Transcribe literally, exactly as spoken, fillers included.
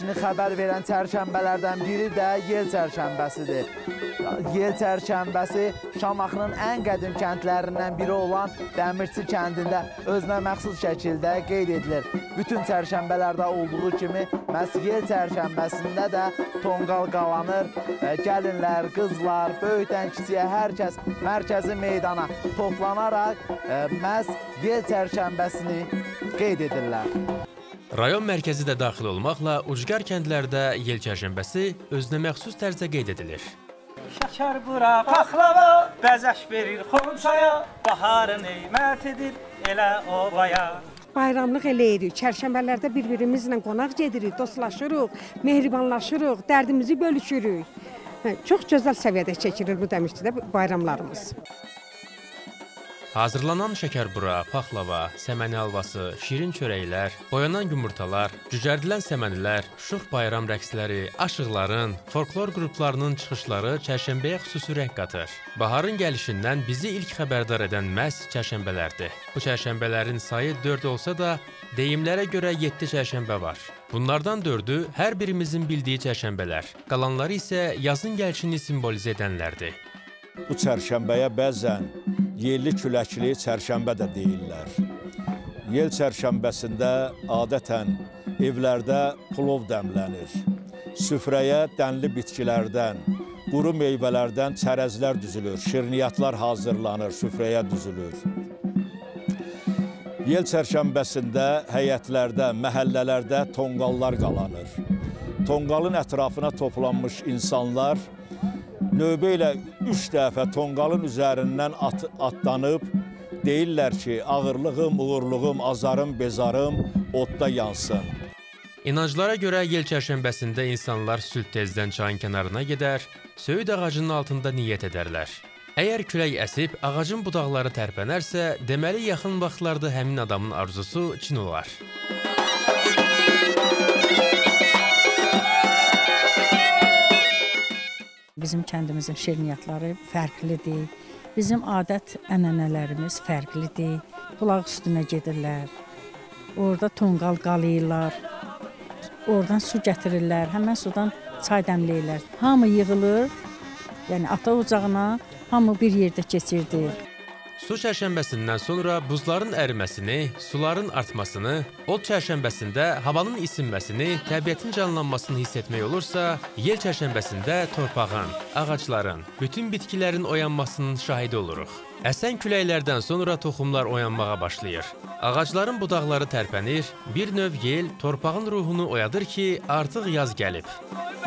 gəlişini xəbər verən çərşənbələrdən biri də yel çərşənbəsidir. Yel çərşənbəsi Şamaxının ən qədim kəndlərindən biri olan Dəmirçi kəndində özünə məxsus şəkildə qeyd edilir. Bütün çərşənbələrdə olduğu kimi məhz yel çərşənbəsində də tonqal qalanır. Gəlinlər, qızlar, böyükdən kiçiyə hər kəs mərkəzi meydana toplanaraq məhz yel çərşənbəsini qeyd edirlər. Rayon mərkəzi də daxil olmaqla ucqar kəndlərdə yel çərşənbəsi özünə məxsus tərzdə qeyd edilir. Şəkər bura paxlava, bəzəş verir xonçaya, baharı neymət edir elə obaya. Bayramlıq eləyirik, çərşənbələrdə bir-birimizlə qonaq gedirik, dostlaşırıq, mehribanlaşırıq, dərdimizi bölüşürük. Çox gözəl səviyyədə çəkilir bu Dəmirçidə bayramlarımız. Hazırlanan şəkərbura, paxlava, səməni halvası, şirin çörəklər, boyanan yumurtalar, cücərdilən səmənilər, şux bayram rəqsləri, aşıqların, folklor qruplarının çıxışları çərşənbəyə xüsusi rəng qatır. Baharın gəlişindən bizi ilk xəbərdar edən məhz çərşənbələrdir. Bu çərşənbələrin sayı dörd olsa da, deyimlərə görə yeddi çərşənbə var. Bunlardan dördü hər birimizin bildiyi çərşənbələr, qalanları isə yazın gəlişini simvolizə edənlərdir. Bu çərşənbəyə bəzən yerli küləkli çərşənbə də deyirlər. Yel çərşənbəsində adətən evlərdə plov dəmlənir. Süfrəyə dənli bitkilərdən, quru meyvələrdən çərəzlər düzülür, şirniyyatlar hazırlanır, süfrəyə düzülür. Yel çərşənbəsində həyətlərdə, məhəllələrdə tonqallar qalanır. Tonqalın ətrafına toplanmış insanlar növbə ilə üç dəfə tonqalın üzərindən at atlanıb deyirlər ki, ağırlığım, uğurluğum, azarım, bezarım odda yansın. İnanclara görə yel çərşənbəsində insanlar sübh tezdən çayın kənarına gedər, söyüd ağacının altında niyyət edərlər. Əgər külək əsib, ağacın budaqları tərpənərsə, deməli yaxın vaxtlarda həmin adamın arzusu çin olar. Bizim kəndimizin şirniyyatları fərqlidir, bizim adət-ənənələrimiz fərqlidir. Bulaq üstünə gedirlər, orada tonqal qalayırlar, oradan su gətirirlər, həmən sudan çay dəmləyirlər. Hamı yığılır, yəni ata ocağına hamı bir yerdə keçirdi. Su çərşənbəsindən sonra buzların əriməsini, suların artmasını, ot çərşənbəsində havanın isinməsini, təbiətin canlanmasını hiss etmək olursa, yel çərşənbəsində torpağın, ağacların, bütün bitkilərin oyanmasının şahidi oluruq. Əsən küləklərdən sonra toxumlar oyanmağa başlayır. Ağacların budaqları tərpənir, bir növ yel torpağın ruhunu oyadır ki, artıq yaz gəlib.